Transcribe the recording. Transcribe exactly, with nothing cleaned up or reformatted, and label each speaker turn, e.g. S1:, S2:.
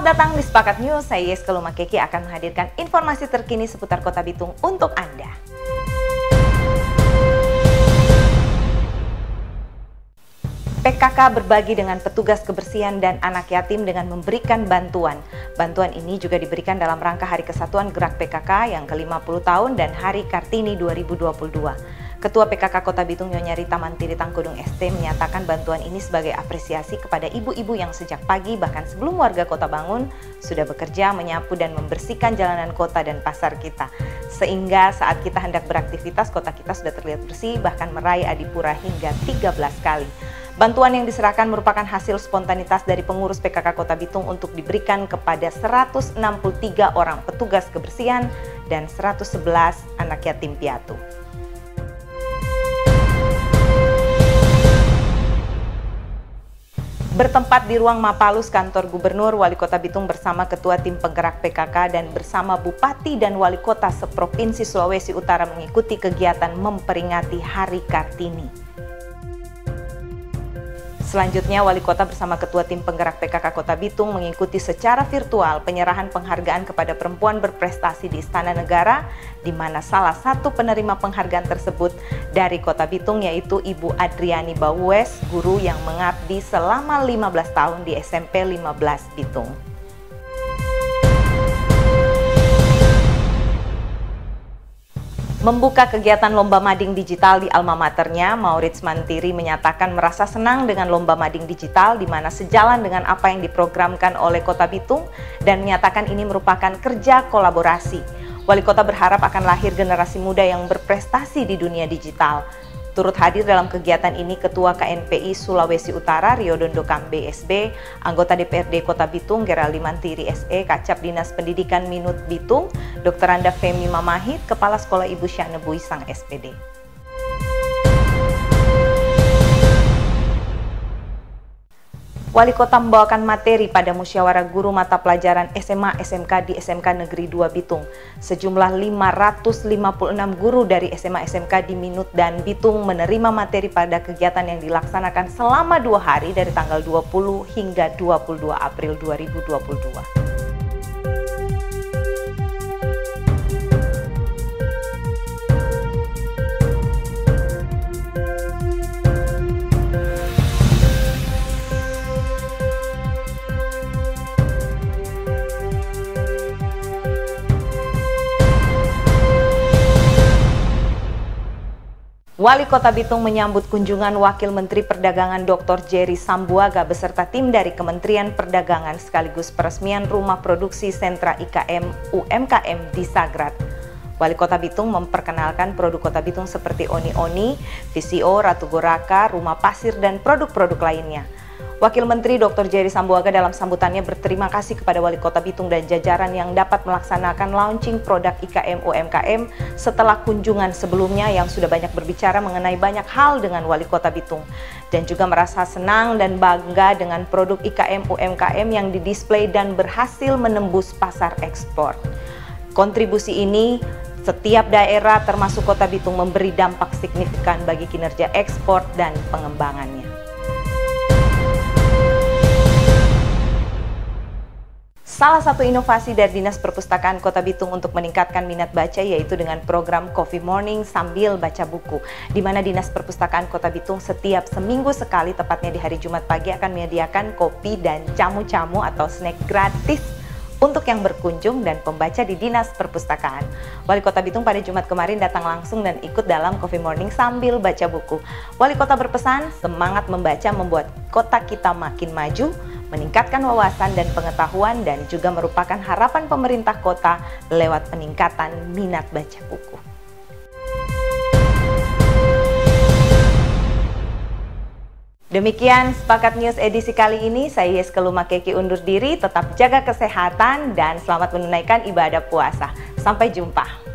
S1: Selamat datang di Sepakat News, saya Yeska Lumakeki akan menghadirkan informasi terkini seputar Kota Bitung untuk Anda. P K K berbagi dengan petugas kebersihan dan anak yatim dengan memberikan bantuan. Bantuan ini juga diberikan dalam rangka Hari Kesatuan Gerak P K K yang ke lima puluh tahun dan Hari Kartini dua ribu dua puluh dua. Ketua P K K Kota Bitung Nyonya Rita Mantiri Tangkudung S T menyatakan bantuan ini sebagai apresiasi kepada ibu-ibu yang sejak pagi bahkan sebelum warga kota bangun sudah bekerja menyapu dan membersihkan jalanan kota dan pasar kita. Sehingga saat kita hendak beraktivitas kota kita sudah terlihat bersih bahkan meraih adipura hingga tiga belas kali. Bantuan yang diserahkan merupakan hasil spontanitas dari pengurus P K K Kota Bitung untuk diberikan kepada seratus enam puluh tiga orang petugas kebersihan dan seratus sebelas anak yatim piatu. Bertempat di ruang Mapalus kantor Gubernur, Wali Kota Bitung bersama Ketua Tim Penggerak P K K dan bersama Bupati dan Wali Kota seprovinsi Sulawesi Utara mengikuti kegiatan memperingati Hari Kartini. Selanjutnya, Wali Kota bersama Ketua Tim Penggerak P K K Kota Bitung mengikuti secara virtual penyerahan penghargaan kepada perempuan berprestasi di Istana Negara, di mana salah satu penerima penghargaan tersebut dari Kota Bitung yaitu Ibu Adriani Bauwes, guru yang mengabdi selama lima belas tahun di S M P lima belas Bitung. Membuka kegiatan Lomba Mading Digital di alma maternya, Maurits Mantiri menyatakan merasa senang dengan Lomba Mading Digital di mana sejalan dengan apa yang diprogramkan oleh Kota Bitung dan menyatakan ini merupakan kerja kolaborasi. Wali Kota berharap akan lahir generasi muda yang berprestasi di dunia digital. Turut hadir dalam kegiatan ini Ketua K N P I Sulawesi Utara Rio Dondo Kambe S B, anggota D P R D Kota Bitung Geraldi Mantiri S E, Kacap Dinas Pendidikan Minut Bitung, Dokter Anda Femi Mamahit, Kepala Sekolah Ibu Syahne Buisang S P D. Wali Kota membawakan materi pada musyawarah guru mata pelajaran S M A S M K di S M K Negeri dua Bitung. Sejumlah lima ratus lima puluh enam guru dari S M A S M K di Minut dan Bitung menerima materi pada kegiatan yang dilaksanakan selama dua hari dari tanggal dua puluh hingga dua puluh dua April dua ribu dua puluh dua. Wali Kota Bitung menyambut kunjungan Wakil Menteri Perdagangan Doktor Jerry Sambuaga beserta tim dari Kementerian Perdagangan sekaligus peresmian Rumah Produksi Sentra I K M U M K M di Sagrat. Wali Kota Bitung memperkenalkan produk Kota Bitung seperti Oni-Oni, V C O, Ratu Goraka, Rumah Pasir, dan produk-produk lainnya. Wakil Menteri Doktor Jerry Sambuaga dalam sambutannya berterima kasih kepada Wali Kota Bitung dan jajaran yang dapat melaksanakan launching produk I K M U M K M setelah kunjungan sebelumnya yang sudah banyak berbicara mengenai banyak hal dengan Wali Kota Bitung. Dan juga merasa senang dan bangga dengan produk I K M U M K M yang didisplay dan berhasil menembus pasar ekspor. Kontribusi ini setiap daerah termasuk Kota Bitung memberi dampak signifikan bagi kinerja ekspor dan pengembangannya. Salah satu inovasi dari Dinas Perpustakaan Kota Bitung untuk meningkatkan minat baca yaitu dengan program Coffee Morning sambil baca buku, di mana Dinas Perpustakaan Kota Bitung setiap seminggu sekali, tepatnya di hari Jumat pagi, akan menyediakan kopi dan jamu-jamu atau snack gratis untuk yang berkunjung dan pembaca di Dinas Perpustakaan. Wali Kota Bitung pada Jumat kemarin datang langsung dan ikut dalam Coffee Morning sambil baca buku. Wali Kota berpesan, semangat membaca membuat kota kita makin maju, meningkatkan wawasan dan pengetahuan, dan juga merupakan harapan pemerintah kota lewat peningkatan minat baca buku. Demikian Sepakat News edisi kali ini, saya Yeska Lumakeki undur diri, tetap jaga kesehatan dan selamat menunaikan ibadah puasa. Sampai jumpa.